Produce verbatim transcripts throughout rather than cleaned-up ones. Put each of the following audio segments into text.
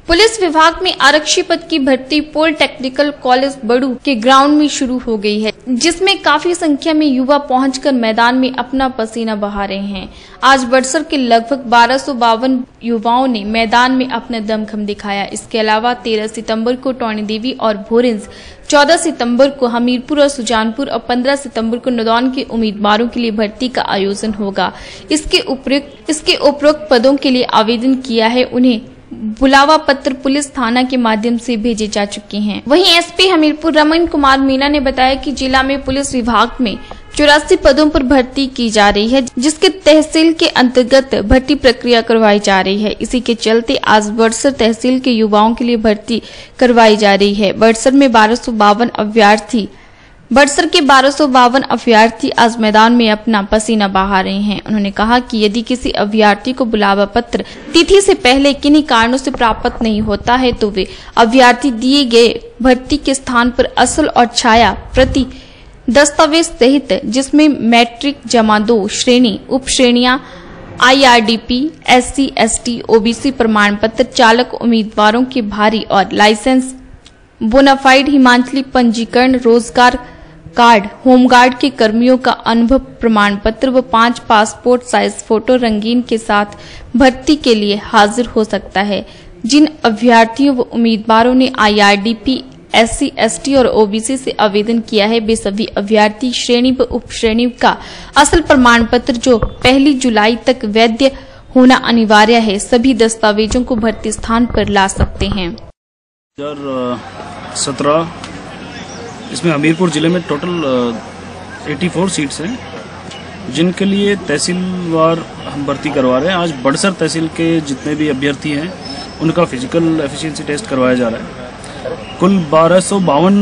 Police विभाग में आरक्षी पद की भर्ती पॉलिटेक्निकल कॉलेज बड़ू के ग्राउंड में शुरू हो गई है, जिसमें काफी संख्या में युवा पहुंचकर मैदान में अपना पसीना बहा रहे हैं। आज बड़सर के लगभग बारह सौ बावन युवाओं ने मैदान में अपना दमखम दिखाया। इसके अलावा तेरह सितंबर को टोनी देवी और भोरेंज, चौदह सितंबर को हमीरपुर और सुजानपुर और पंद्रह सितंबर को नदौन के उम्मीदवारों के लिए भर्ती का आयोजन होगा। इसके उपयुक्त इसके उपरोक्त पदों के लिए आवेदन किया है, उन्हें बुलावा पत्र पुलिस थाना के माध्यम से भेजे जा चुके हैं। वहीं एसपी हमीरपुर रमन कुमार मीना ने बताया कि जिला में पुलिस विभाग में चौरासी पदों पर भर्ती की जा रही है, जिसके तहसील के अंतर्गत भर्ती प्रक्रिया करवाई जा रही है। इसी के चलते आज बड़सर तहसील के युवाओं के लिए भर्ती करवाई जा रही है। बड़सर में बारह सौ बावन अभ्यर्थी बड़सर के बारह सौ बावन अभ्यर्थी आज मैदान में अपना पसीना बहा रहे हैं। उन्होंने कहा कि यदि किसी अभ्यर्थी को बुलावा पत्र तिथि से पहले किन्हीं कारणों से प्राप्त नहीं होता है तो वे अभ्यर्थी दिए गए भर्ती के स्थान पर असल और छाया प्रति दस्तावेज सहित, जिसमें मैट्रिक जमा दो श्रेणी, उप श्रेणियां, I R D P, S C S T, O B C प्रमाण पत्र, चालक उम्मीदवारों के भारी और लाइसेंस, बोनाफाइड हिमाचली पंजीकरण, रोजगार कार्ड, होमगार्ड के कर्मियों का अनुभव प्रमाण पत्र व पांच पासपोर्ट साइज फोटो रंगीन के साथ भर्ती के लिए हाजिर हो सकता है। जिन अभ्यर्थियों व उम्मीदवारों ने I R D P, S C S T और ओ बी सी से आवेदन किया है, वे सभी अभ्यर्थी श्रेणी व उप श्रेणी का असल प्रमाण पत्र जो पहली जुलाई तक वैध होना अनिवार्य है, सभी दस्तावेजों को भर्ती स्थान पर ला सकते हैं। दो हज़ार सत्रह इसमें हमीरपुर जिले में टोटल चौरासी सीट्स हैं, जिनके लिए तहसीलवार हम भर्ती करवा रहे हैं। आज बड़सर तहसील के जितने भी अभ्यर्थी हैं उनका फिजिकल एफिशिएंसी टेस्ट करवाया जा रहा है। कुल बारह सौ बावन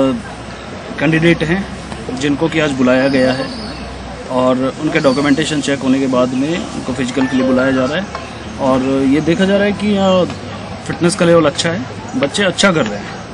कैंडिडेट हैं जिनको कि आज बुलाया गया है और उनके डॉक्यूमेंटेशन चेक होने के बाद में उनको फिजिकल के लिए बुलाया जा रहा है। और ये देखा जा रहा है कि यहाँ फिटनेस का लेवल अच्छा है, बच्चे अच्छा कर रहे हैं,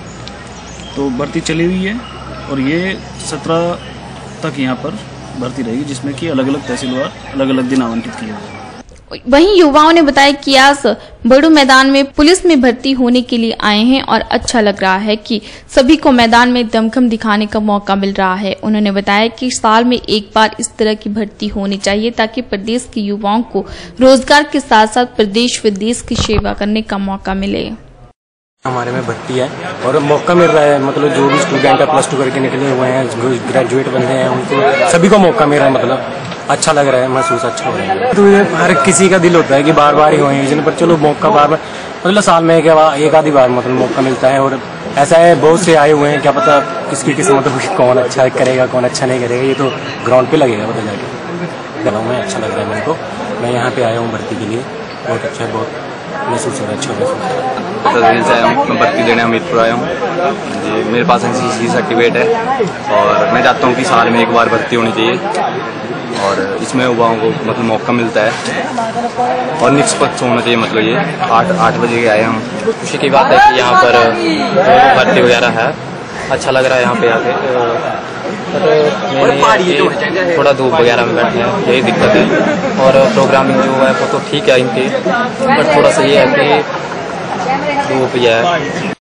तो भर्ती चली हुई है और ये सत्रह तक यहाँ पर भर्ती रहेगी, जिसमें कि अलग अलग तहसीलवार अलग अलग दिन आवंटित किए गए। वहीं युवाओं ने बताया कि आज बड़ू मैदान में पुलिस में भर्ती होने के लिए आए हैं और अच्छा लग रहा है कि सभी को मैदान में दमखम दिखाने का मौका मिल रहा है। उन्होंने बताया कि साल में एक बार इस तरह की भर्ती होनी चाहिए ताकि प्रदेश के युवाओं को रोजगार के साथ साथ प्रदेश व देश की सेवा करने का मौका मिले। हमारे में भर्ती है और मौका मिल रहा है, मतलब जो भी स्टूडेंट है प्लस टू करके निकले हुए हैं, ग्रेजुएट बंदे हैं, उनको सभी को मौका मिल रहा है। मतलब अच्छा लग रहा है, महसूस अच्छा हो रहा है। तो ये हर किसी का दिल होता है कि बार बार ही हो आयोजन पर, चलो मौका बार बार मतलब साल में एक आधी बार मतलब मौका मिलता है। और ऐसा है बहुत से आए हुए हैं, क्या पता किसकी किस्मत मतलब कौन अच्छा करेगा कौन अच्छा नहीं करेगा, ये तो ग्राउंड पे लगेगा पता जाके। गाँव में अच्छा लग रहा है मेरे को, मैं यहाँ पे आया हूँ भर्ती के लिए, बहुत अच्छा है, बहुत महसूस हो रहा है, अच्छा महसूस हो रहा है। तस्वीर से आया हूँ, मैं भर्ती देने हमीरपुर आया हूँ जी। मेरे पास एन सी सी सर्टिफिकेट है और मैं चाहता हूँ कि साल में एक बार भर्ती होनी चाहिए और इसमें युवाओं को मतलब मौका मिलता है और निष्पक्ष होना चाहिए। मतलब ये आठ आठ बजे के आए हम, खुशी की बात है कि यहाँ पर भर्ती वगैरह है, अच्छा लग रहा है यहाँ पे आके। पर थोड़ा धूप वगैरह में बैठे हैं, यही दिक्कत है। और प्रोग्रामिंग जो है वो तो ठीक है इनकी, बट थोड़ा सा ये है कि धूप ही है।